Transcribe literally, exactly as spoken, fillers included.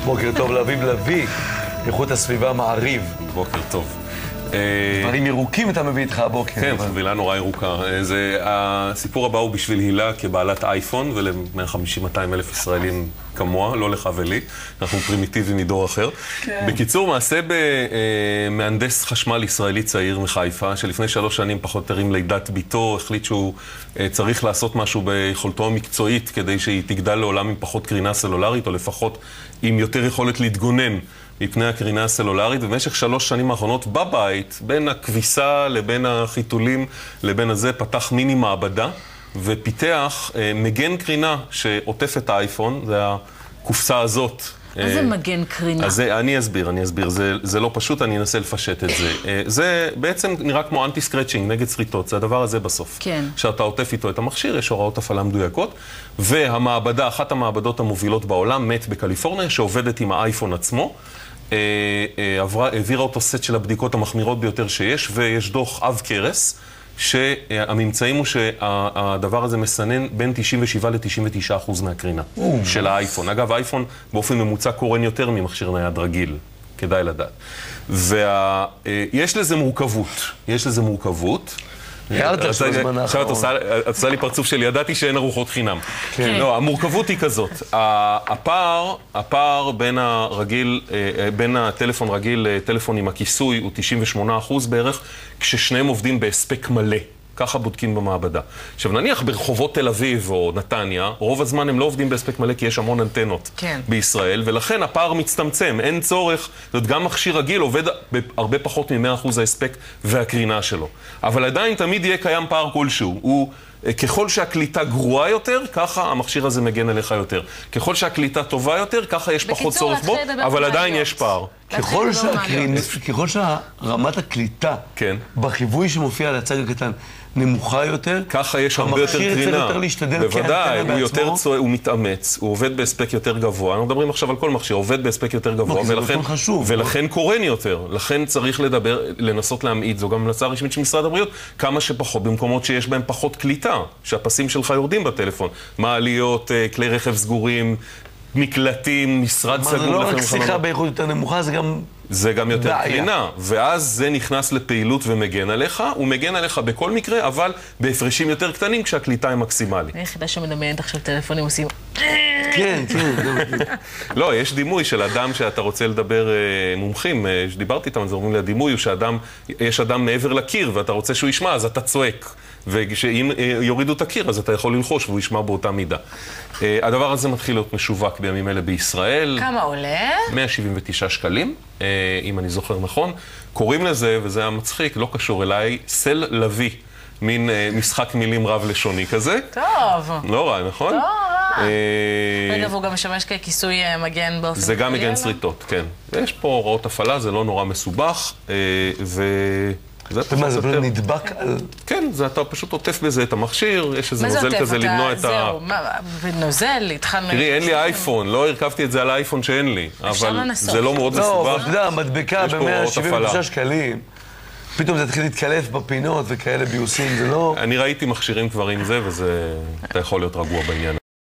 בוקר טוב לאביב לביא, איכות הסביבה מעריב. בוקר טוב. דברים ירוקים אתה מביא איתך הבוקר. כן, חבילה נורא ירוקה. הסיפור הבא הוא בשביל הילה כבעלת אייפון, ול-מאה וחמישים עד מאתיים אלף ישראלים כמוה, לא לך ולי. אנחנו פרימיטיביים מדור אחר. בקיצור, מעשה במהנדס חשמל ישראלי צעיר מחיפה, שלפני שלוש שנים פחות או יותר עם לידת ביתו, החליט שהוא צריך לעשות משהו ביכולתו המקצועית, כדי שהיא תגדל לעולם עם פחות קרינה סלולרית, או לפחות עם יותר יכולת להתגונן מפני הקרינה הסלולרית. במשך שלוש שנים האחרונות בבית, בין הכביסה לבין החיתולים לבין הזה, פתח מיני מעבדה ופיתח אה, מגן קרינה שעוטף את האייפון. זה הקופסה הזאת. מה זה מגן קרינה? אז זה, אני אסביר, אני אסביר. זה, זה לא פשוט, אני אנסה לפשט את זה. אה, זה בעצם נראה כמו אנטי סקרצ'ינג, נגד שריטות. זה הדבר הזה בסוף. כן. שאתה עוטף איתו את המכשיר, יש הוראות הפעלה מדויקות. והמעבדה, אחת המעבדות המובילות בעולם, מת בקליפורניה, שעובדת עם האייפון עצמו. עברה, העבירה אותו סט של הבדיקות המחמירות ביותר שיש, ויש דוח עב כרס, שהממצאים הוא שהדבר הזה מסנן בין תשעים ושבע ל-תשעים ותשעה אחוז מהקרינה של האייפון. אגב, האייפון באופן ממוצע קורן יותר ממכשיר נייד רגיל, כדאי לדעת. ויש לזה מורכבות, יש לזה מורכבות. עכשיו את עושה לי פרצוף שלי, ידעתי שאין ארוחות חינם. לא, המורכבות היא כזאת. הפער, הפער בין הרגיל, בין הטלפון רגיל לטלפון עם הכיסוי הוא תשעים ושמונה אחוז בערך, כששניהם עובדים בהספק מלא. ככה בודקים במעבדה. עכשיו, נניח ברחובות תל אביב או נתניה, רוב הזמן הם לא עובדים בהספק מלא כי יש המון אנטנות כן. בישראל, ולכן הפער מצטמצם, אין צורך. זאת גם מכשיר רגיל עובד בהרבה פחות מ-מאה אחוז ההספק והקרינה שלו. אבל עדיין תמיד יהיה קיים פער כלשהו. הוא, ככל שהקליטה גרועה יותר, ככה המכשיר הזה מגן עליך יותר. ככל שהקליטה טובה יותר, ככה יש פחות צורך בו, אבל עדיין יש פער. ככל, שהקרינה, ככל שהרמת הקליטה כן. בחיווי שמופיע על הצג הקטן נמוכה יותר, ככה יש הרבה יותר קרינה. המכשיר צריך יותר להשתדל בוודאי, הוא יותר צועק, הוא מתאמץ, הוא עובד בהספק יותר גבוה. אנחנו מדברים עכשיו על כל מכשיר, עובד בהספק יותר גבוה, ולכן, ולכן קורן יותר. לכן צריך לדבר, לנסות להמעיט, זו גם המלצה רשמית של משרד הבריאות, כמה שפחות, במקומות שיש בהם פחות קליטה, שהפסים שלך יורדים בטלפון. מעליות, כלי רכב סגורים, מקלטים, משרד סגור. זה לא רק שיחה באיכות יותר נמוכה, זה גם... זה גם יותר קרינה, ואז זה נכנס לפעילות ומגן עליך, הוא מגן עליך בכל מקרה, אבל בהפרשים יותר קטנים כשהקליטה היא מקסימלית. אני יחידה שמדמיינת עכשיו טלפונים עושים... כן, כן. לא, יש דימוי של אדם שאתה רוצה לדבר מומחים, שדיברתי איתם, אז אומרים לי, הדימוי הוא שאדם, יש אדם מעבר לקיר, ואתה רוצה שהוא ישמע, אז אתה צועק. וכשאם יורידו את הקיר, אז אתה יכול ללחוש והוא ישמע באותה מידה. הדבר הזה מתחיל להיות משווק בימים אלה בישראל. כמה עולה? מאה שבעים ותשעה שקלים, אם אני זוכר נכון. קוראים לזה, וזה המצחיק, לא קשור אליי, סל לביא. מין משחק מילים רב לשוני כזה. טוב. לא רע, נכון? לא רע. רגע, והוא גם משמש ככיסוי מגן באופן... זה גם מגן שריטות, כן. יש פה הוראות הפעלה, זה לא נורא מסובך, ו... ומה, זה פשוט נדבק על... כן, אתה פשוט עוטף בזה את המכשיר, יש איזה נוזל כזה למנוע את ה... זהו, ונוזל, התחלנו... תראי, אין לי אייפון, לא הרכבתי את זה על האייפון שאין לי, אבל זה לא מאוד מסובך. לא, אתה יודע, מדבקה ב-מאה שבעים ותשעה שקלים, פתאום זה התחיל להתקלף בפינות וכאלה ביוסים, זה לא... אני ראיתי מכשירים כבר עם זה, וזה... אתה יכול להיות רגוע בעניין.